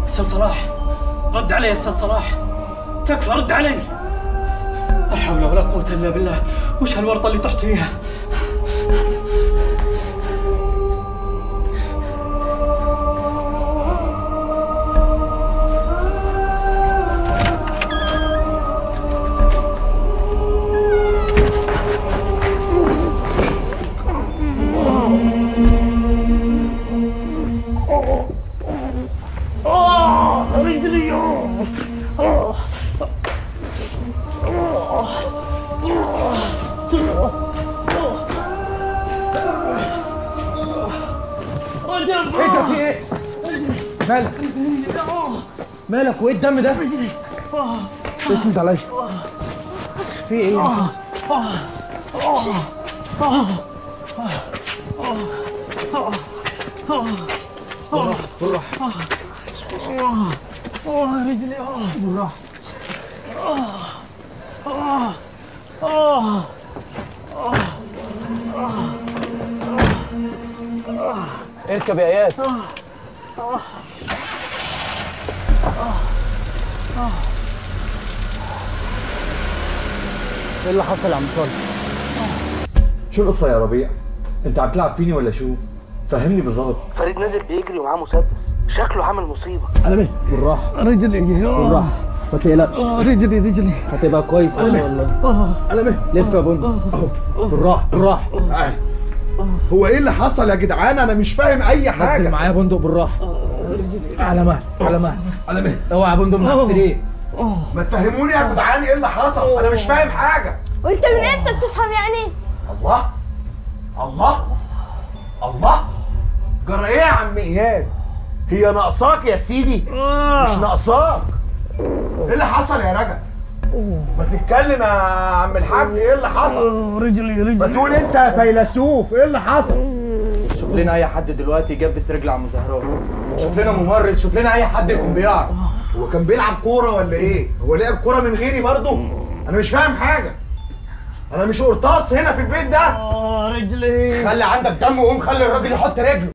استاذ صلاح، رد علي يا استاذ صلاح، تكفى رد علي. لا حول ولا قوة الا بالله، وش هالورطة اللي طحت فيها؟ رجلي. ايه ده؟ في ايه؟ مالك؟ مالك وايه الدم ده؟ اسند عليا. في ايه؟ بالراحة. رجلي. بالراحة. اركب يا اياد. ايه اللي حصل يا عم صالح؟ شو القصة يا ربيع؟ انت عم تلعب فيني ولا شو؟ فهمني بالظبط. فريد نازل بيجري ومعاه مسدس، شكله عامل مصيبة. على بالراحة. رجلي. بالراحة، ما تقلقش. رجلي. هتبقى كويس ان شاء الله. على لف يا بندق. بالراحة بالراحة. هو ايه اللي حصل يا جدعان؟ انا مش فاهم اي حاجه. نزل معايا بندق بالراحة. على مهل على مهل. على مهل. اوعى يا بندق من على السرير. ما تفهموني يا جدعان ايه اللي حصل؟ انا مش فاهم حاجه. وانت من امتى بتفهم يعني؟ الله الله الله، جرى ايه يا عم اياد؟ هي ناقصاك يا سيدي؟ مش ناقصاك. ايه اللي حصل يا رجل؟ ما تتكلم يا عم الحاج، ايه اللي حصل؟ رجلي. ما تقول انت يا فيلسوف، ايه اللي حصل؟ شوف لنا اي حد دلوقتي يجبس رجل عم زهران. شوف لنا ممرض، شوف لنا اي حد يكون بيعرف. هو كان بيلعب كوره ولا ايه؟ هو لعب كوره من غيري برضه؟ انا مش فاهم حاجه. انا مش قرطاس هنا في البيت ده. رجلي. خلي عندك دم وقوم خلي الراجل يحط رجله.